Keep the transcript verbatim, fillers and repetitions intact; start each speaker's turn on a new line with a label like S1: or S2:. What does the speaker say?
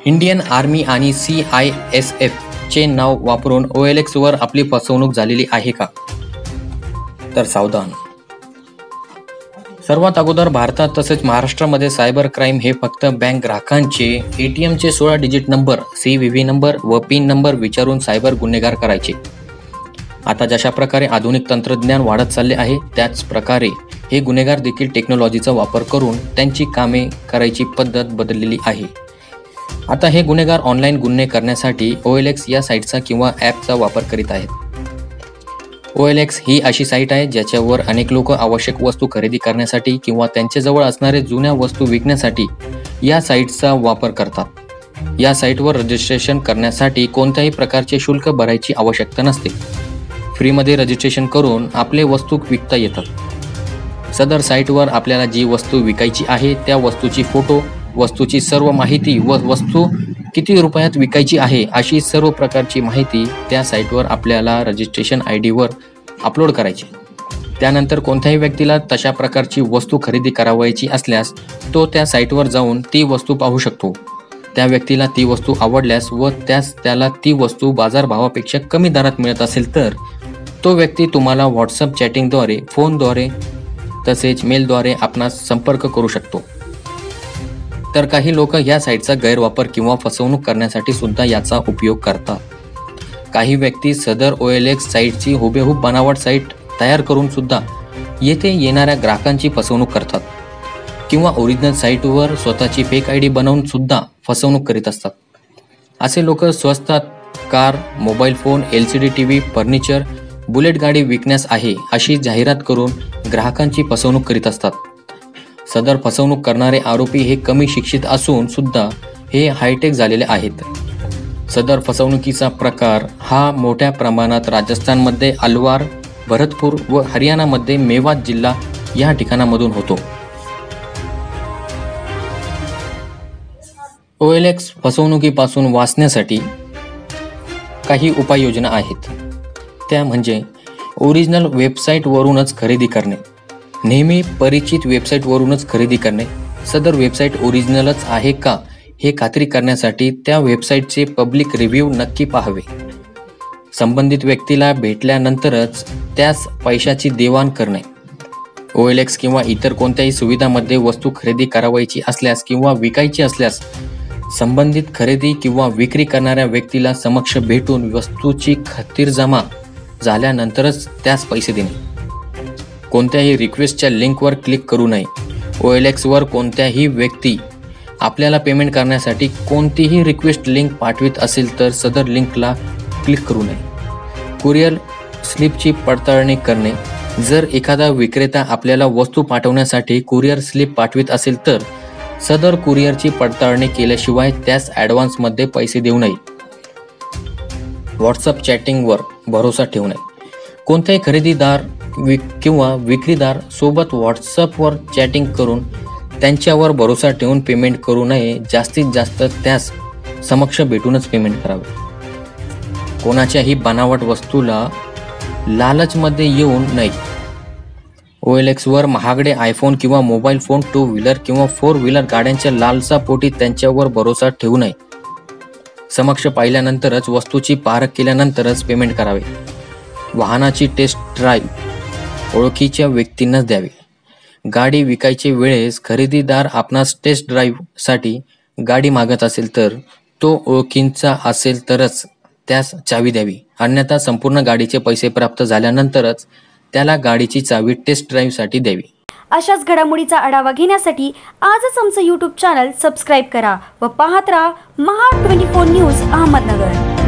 S1: Indian army आणि C I S F चे नाव वापरून ओ एल एक्स वर आपली फसवणूक झालेली आहे का? तर सावधान. सर्वात अगोदर भारतात तसेच महाराष्ट्रामध्ये सायबर क्राईम हे फक्त बँक ग्राहकांचे एटीएमचे सोळा digit number, C V V number व पिन नंबर विचारून सायबर गुन्हेगार करायचे. आता जशा प्रकारे आधुनिक तंत्रज्ञान वाढत चालले आहे त्याच प्रकारे हे गुन्हेगार देखील टेक्नॉलॉजीचा वापर करून त्यांची कामे करायची पद्धत बदललेली आहे. आता हे गुन्हेगार ऑनलाईन गुन्हे करण्यासाठी ओ एल एक्स या साईटचा किंवा ॲपचा वापर करीत आहेत. ओ एल एक्स ही अशी साईट आहे ज्याच्यावर अनेक लोक आवश्यक वस्तू खरेदी करण्यासाठी किंवा त्यांच्याजवळ असणारे जुन्या वस्तू विकण्यासाठी या साईटचा वापर करतात. या साईटवर रजिस्ट्रेशन करण्यासाठी कोणत्याही प्रकारचे शुल्क भरायची आवश्यकता नसते. फ्रीमध्ये रजिस्ट्रेशन करून आपले वस्तू विकता येतात. सदर साईटवर आपल्याला जी वस्तू विकायची आहे त्या वस्तूची फोटो, वस्तूची सर्व माहिती व वस्तू किती रुपयात विकायची आहे अशी सर्व प्रकारची माहिती त्या साईटवर आपल्याला रजिस्ट्रेशन आय डीवर अपलोड करायची. त्यानंतर कोणत्याही व्यक्तीला तशा प्रकारची वस्तू खरेदी करावयाची असल्यास तो त्या साईटवर जाऊन ती वस्तू पाहू शकतो. त्या व्यक्तीला ती वस्तू आवडल्यास व त्यास त्याला ती वस्तू बाजारभावापेक्षा कमी दरात मिळत असेल तर तो व्यक्ती तुम्हाला व्हॉट्सअप चॅटिंगद्वारे, फोनद्वारे तसेच मेलद्वारे आपणास संपर्क करू शकतो. तर काही लोक या साईटचा गैरवापर किंवा फसवणूक करण्यासाठी सुद्धा याचा उपयोग करतात. काही व्यक्ती सदर ओ एल एक्स साईटची हुबेहूब बनावट साईट तयार करून सुद्धा येथे येणाऱ्या ग्राहकांची फसवणूक करतात किंवा ओरिजिनल साईटवर स्वतःची फेक आय डी बनवून सुद्धा फसवणूक करीत असतात. असे लोक स्वस्तात car, mobile phone, L C D T V, furniture, bullet गाडी विकण्यास आहे अशी जाहिरात करून ग्राहकांची फसवणूक करीत असतात. सदर फसवणूक करणारे आरोपी हे कमी शिक्षित असून सुद्धा हे हायटेक झालेले आहेत. सदर फसवणुकीचा प्रकार हा मोठ्या प्रमाणात राजस्थानमध्ये अलवार, भरतपूर व हरियाणामध्ये मेवात जिल्हा या ठिकाणामधून होतो. ओ एल एक्स फसवणुकीपासून वाचण्यासाठी काही उपाययोजना आहेत. त्या म्हणजे ओरिजिनल वेबसाईटवरूनच खरेदी करणे. नेहमी परिचित वेबसाईटवरूनच खरेदी करणे. सदर वेबसाईट ओरिजिनलच आहे का हे खात्री करण्यासाठी त्या वेबसाईटचे पब्लिक रिव्ह्यू नक्की पाहावे. संबंधित व्यक्तीला भेटल्यानंतरच त्यास पैशाची देवाण करणे. ओ एल एक्स किंवा इतर कोणत्याही सुविधामध्ये वस्तू खरेदी करावयाची असल्यास किंवा विकायची असल्यास संबंधित खरेदी किंवा विक्री करणाऱ्या व्यक्तीला समक्ष भेटून वस्तूची खात्रीजमा झाल्यानंतरच त्यास पैसे देणे. कोणत्याही रिक्वेस्टच्या लिंकवर क्लिक करू नये. ओ एल एक्सवर कोणत्याही व्यक्ती आपल्याला पेमेंट करण्यासाठी कोणतीही रिक्वेस्ट लिंक पाठवित असेल तर सदर लिंकला क्लिक करू नये. कुरिअर स्लिपची पडताळणी करणे. जर एखादा विक्रेता आपल्याला वस्तू पाठवण्यासाठी कुरिअर स्लिप पाठवित असेल तर सदर कुरिअरची पडताळणी केल्याशिवाय त्यास ॲडव्हान्समध्ये पैसे देऊ नये. व्हॉट्सअप चॅटिंगवर भरोसा ठेवू नये. कोणत्याही खरेदीदार विक किंवा विक्रीदार सोबत व्हॉट्सअपवर चॅटिंग करून त्यांच्यावर भरोसा ठेवून पेमेंट करू नये. जास्तीत जास्त त्यास समक्ष भेटूनच पेमेंट करावे. कोणाच्याही बनावट वस्तूला लालचमध्ये येऊन नये. ओ एल एक्सवर महागडे आयफोन किंवा मोबाईल फोन, टू व्हीलर किंवा फोर व्हीलर गाड्यांच्या लालसापोटी त्यांच्यावर भरोसा ठेवू नये. समक्ष पाहिल्यानंतरच वस्तूची पारख केल्यानंतरच पेमेंट करावे. वाहनाची टेस्ट ड्राईव्ह ओळखीच्या व्यक्तींनाच द्यावी. गाडी विकायच्या वेळेस खरेदीदार आपणास टेस्ट ड्राईव्हसाठी गाडी मागत असेल तर तो ओळखीचा असेल तरच त्यास चावी द्यावी. अन्यथा संपूर्ण गाडीचे पैसे प्राप्त झाल्यानंतरच त्याला गाडीची चावी टेस्ट ड्राईव्हसाठी द्यावी.
S2: अशाच घडामोडीचा आढावा घेण्यासाठी आजच आमचं यूट्यूब चॅनल सबस्क्राईब करा व पाहत राहा Maha twenty four news Ahmednagar.